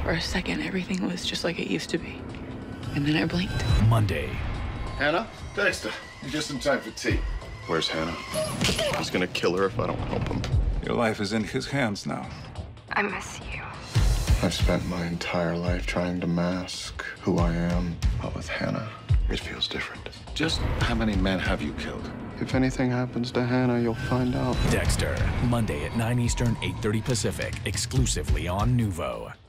For a second, everything was just like it used to be. And then I blinked. Monday. Hannah? Dexter, you're just in time for tea. Where's Hannah? He's gonna kill her if I don't help him. Your life is in his hands now. I miss you. I've spent my entire life trying to mask who I am, but with Hannah, it feels different. Just how many men have you killed? If anything happens to Hannah, you'll find out. Dexter, Monday at 9 Eastern, 8:30 Pacific, exclusively on NUVO.